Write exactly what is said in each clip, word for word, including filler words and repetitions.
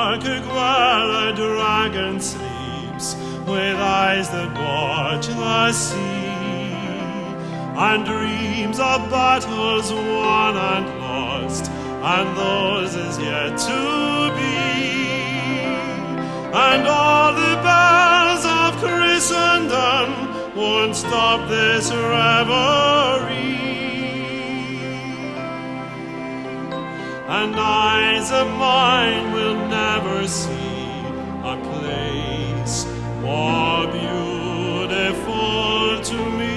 Parker where a dragon sleeps, with eyes that watch the sea, and dreams of battles won and lost, and those as yet to be, and all the bells of Christendom won't stop this revelry. And eyes of mine will never see a place more beautiful to me.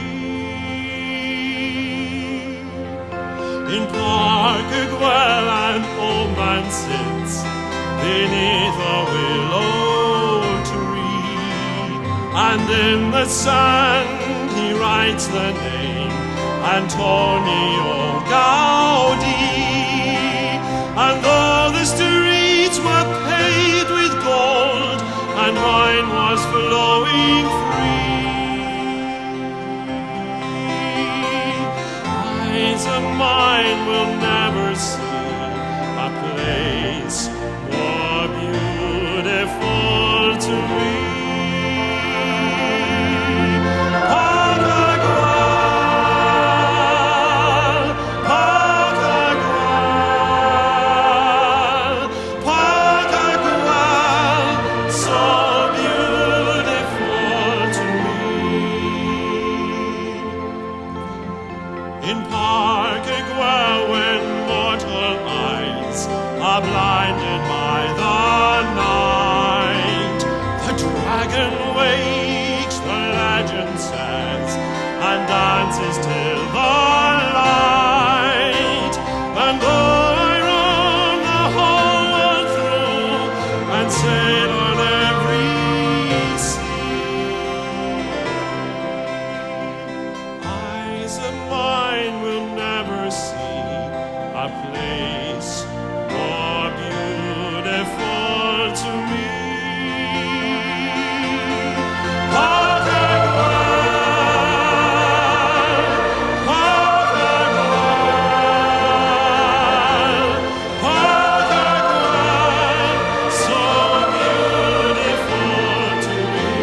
In Parkerwell an old man sits beneath a willow tree, and in the sand he writes the name Antonio Gaudi. And though the streets were paved with gold, and wine was flowing free, eyes of mine will never see a place more beautiful to me. In Parkerwell, when mortal eyes are blinded by the night, the dragon wakes, the legend says, and dances till the light. And though I roam the whole world through and sail on every sea, eyes of mine will never see a place more beautiful to me. Parkerwell, Parkerwell, Parkerwell, so beautiful to me.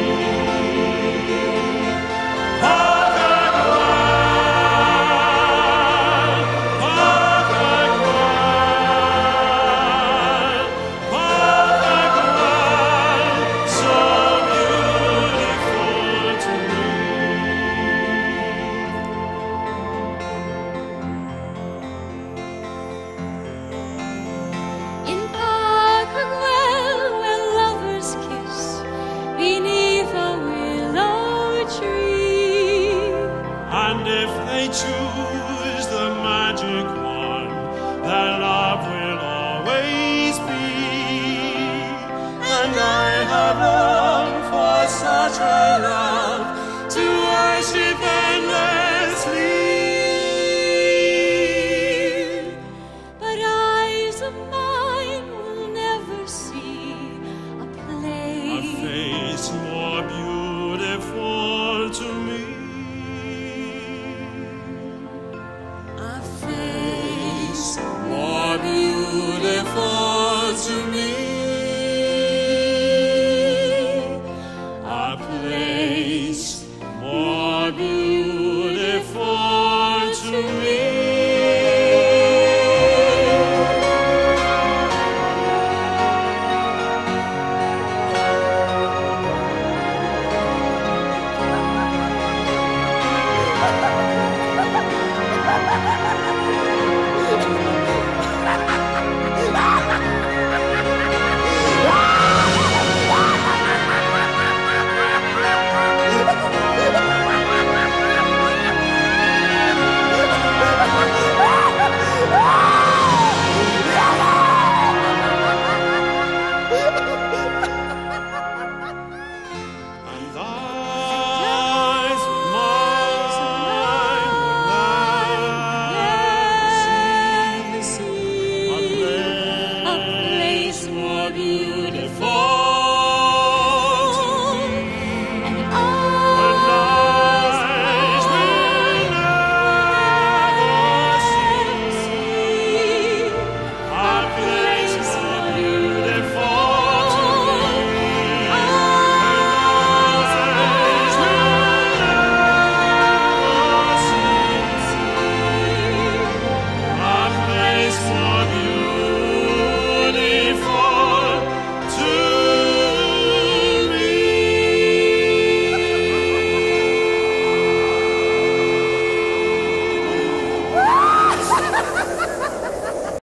And if they choose the magic one, their love will always be. And I have longed for such a love.